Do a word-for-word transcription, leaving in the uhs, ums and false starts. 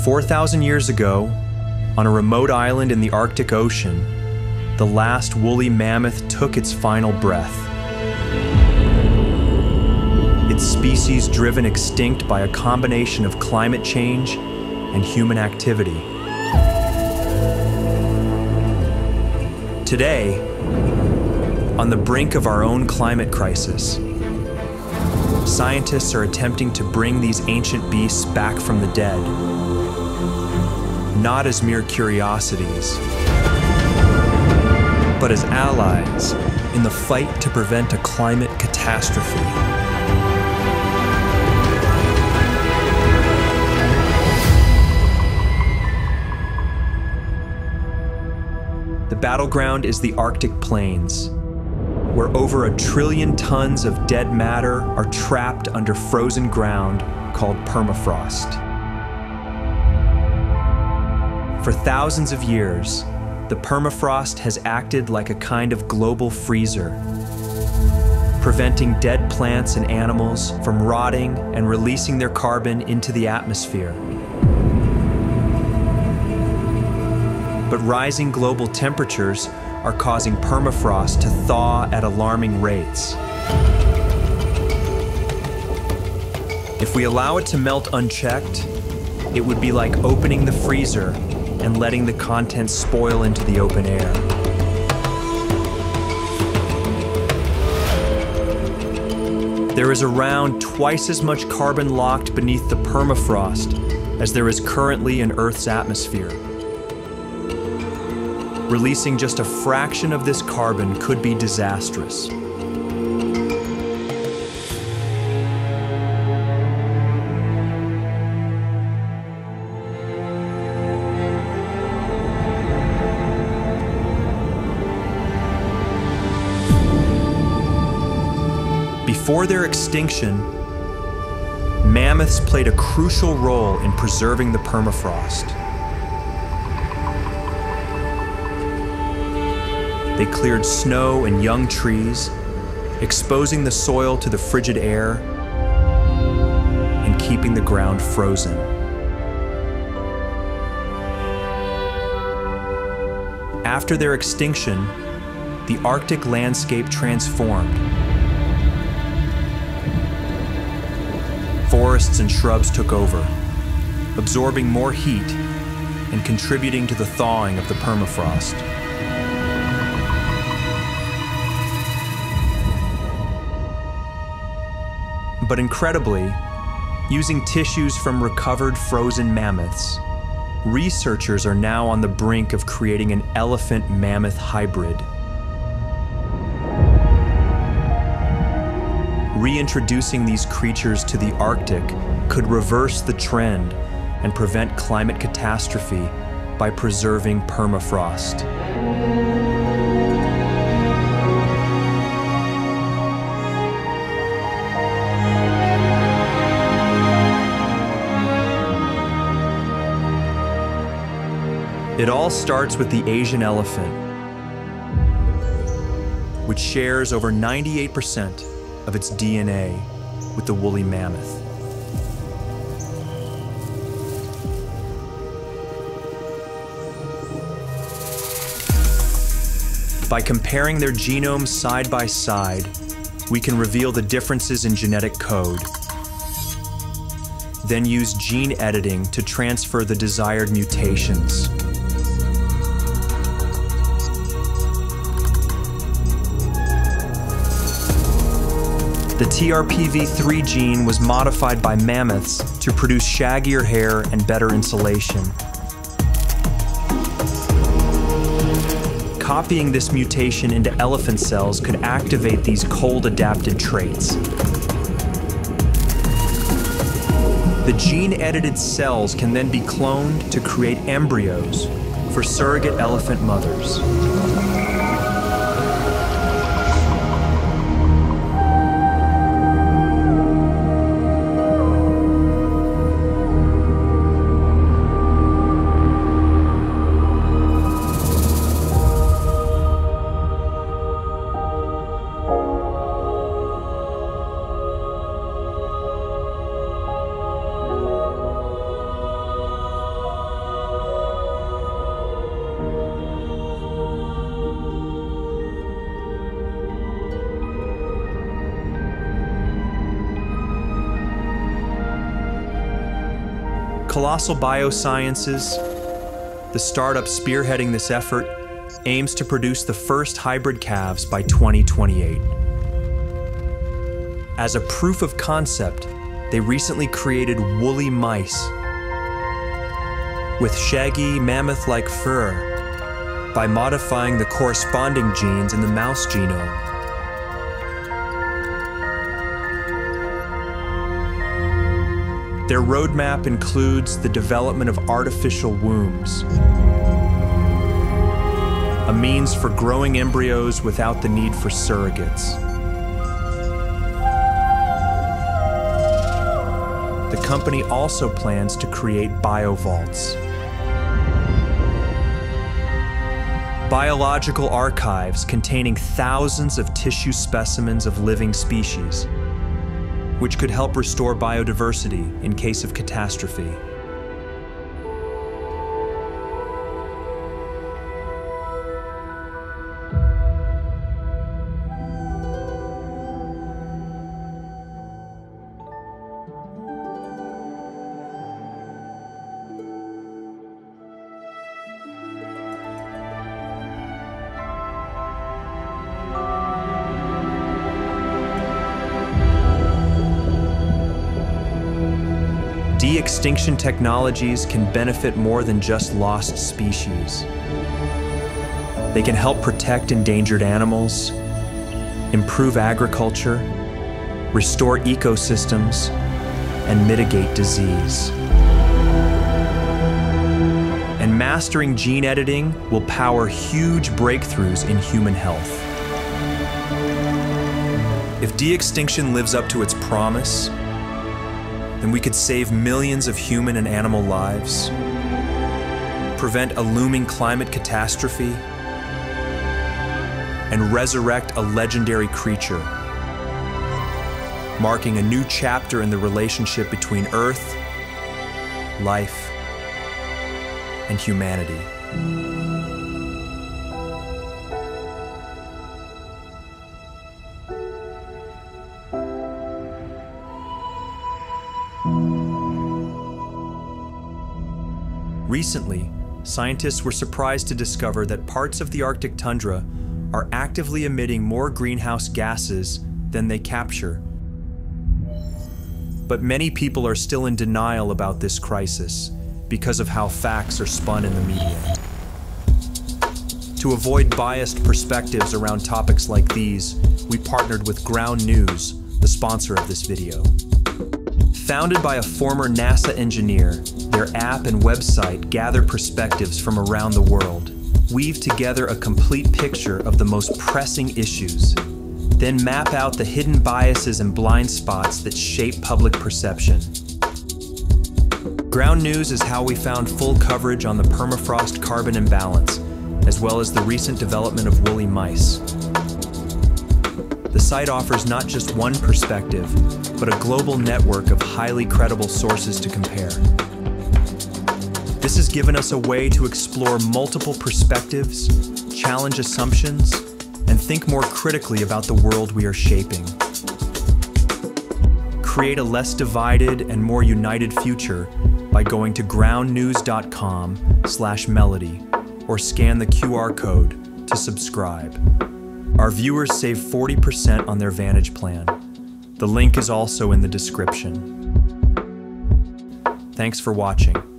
four thousand years ago, on a remote island in the Arctic Ocean, the last woolly mammoth took its final breath. Its species driven extinct by a combination of climate change and human activity. Today, on the brink of our own climate crisis, scientists are attempting to bring these ancient beasts back from the dead, not as mere curiosities, but as allies in the fight to prevent a climate catastrophe. The battleground is the Arctic Plains, where over a trillion tons of dead matter are trapped under frozen ground called permafrost. For thousands of years, the permafrost has acted like a kind of global freezer, preventing dead plants and animals from rotting and releasing their carbon into the atmosphere. But rising global temperatures are causing permafrost to thaw at alarming rates. If we allow it to melt unchecked, it would be like opening the freezer and letting the contents spoil into the open air. There is around twice as much carbon locked beneath the permafrost as there is currently in Earth's atmosphere. Releasing just a fraction of this carbon could be disastrous. Before their extinction, mammoths played a crucial role in preserving the permafrost. They cleared snow and young trees, exposing the soil to the frigid air and keeping the ground frozen. After their extinction, the Arctic landscape transformed. Forests and shrubs took over, absorbing more heat and contributing to the thawing of the permafrost. But incredibly, using tissues from recovered frozen mammoths, researchers are now on the brink of creating an elephant-mammoth hybrid. Reintroducing these creatures to the Arctic could reverse the trend and prevent climate catastrophe by preserving permafrost. It all starts with the Asian elephant, which shares over ninety-eight percent of its D N A with the woolly mammoth. By comparing their genomes side by side, we can reveal the differences in genetic code, then use gene editing to transfer the desired mutations. The T R P V three gene was modified by mammoths to produce shaggier hair and better insulation. Copying this mutation into elephant cells could activate these cold-adapted traits. The gene-edited cells can then be cloned to create embryos for surrogate elephant mothers. Colossal Biosciences, the startup spearheading this effort, aims to produce the first hybrid calves by twenty twenty-eight. As a proof of concept, they recently created woolly mice with shaggy, mammoth-like fur by modifying the corresponding genes in the mouse genome. Their roadmap includes the development of artificial wombs, a means for growing embryos without the need for surrogates. The company also plans to create biovaults, biological archives containing thousands of tissue specimens of living species, which could help restore biodiversity in case of catastrophe. De-extinction technologies can benefit more than just lost species. They can help protect endangered animals, improve agriculture, restore ecosystems, and mitigate disease. And mastering gene editing will power huge breakthroughs in human health. If de-extinction lives up to its promise, then we could save millions of human and animal lives, prevent a looming climate catastrophe, and resurrect a legendary creature, marking a new chapter in the relationship between Earth, life, and humanity. Recently, scientists were surprised to discover that parts of the Arctic tundra are actively emitting more greenhouse gases than they capture. But many people are still in denial about this crisis because of how facts are spun in the media. To avoid biased perspectives around topics like these, we partnered with Ground News, the sponsor of this video. Founded by a former NASA engineer, their app and website gather perspectives from around the world, weave together a complete picture of the most pressing issues, then map out the hidden biases and blind spots that shape public perception. Ground News is how we found full coverage on the permafrost carbon imbalance, as well as the recent development of woolly mice. The site offers not just one perspective, but a global network of highly credible sources to compare. This has given us a way to explore multiple perspectives, challenge assumptions, and think more critically about the world we are shaping. Create a less divided and more united future by going to ground news dot com slash melody or scan the Q R code to subscribe. Our viewers save forty percent on their Vantage plan. The link is also in the description. Thanks for watching.